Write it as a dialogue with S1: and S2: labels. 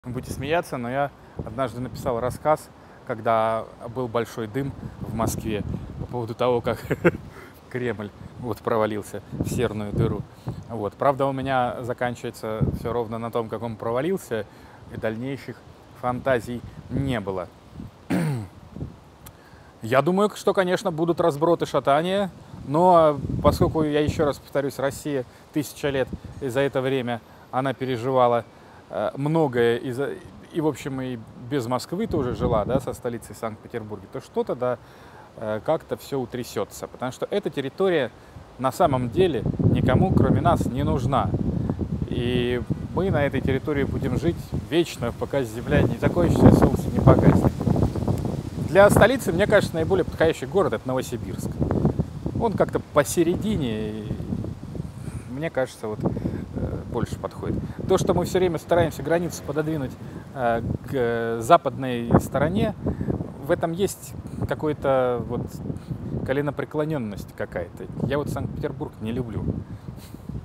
S1: Будете смеяться, но я однажды написал рассказ, когда был большой дым в Москве по поводу того, как Кремль провалился в серную дыру. Правда, у меня заканчивается все ровно на том, как он провалился, и дальнейших фантазий не было. Я думаю, что, конечно, будут разброты, шатания, но поскольку, я еще раз повторюсь, Россия 1000 лет, и за это время она переживала многое, и, в общем, и без Москвы тоже жила, да, со столицей Санкт-Петербурге, то что-то, да, как-то все утрясется. Потому что эта территория на самом деле никому, кроме нас, не нужна. И мы на этой территории будем жить вечно, пока земля не закончится, солнце не погаснет. Для столицы, мне кажется, наиболее подходящий город — это Новосибирск. Он как-то посередине, и мне кажется, больше подходит. То, что мы все время стараемся границу пододвинуть к западной стороне, в этом есть какая-то коленопреклоненность какая-то. Я Санкт-Петербург не люблю.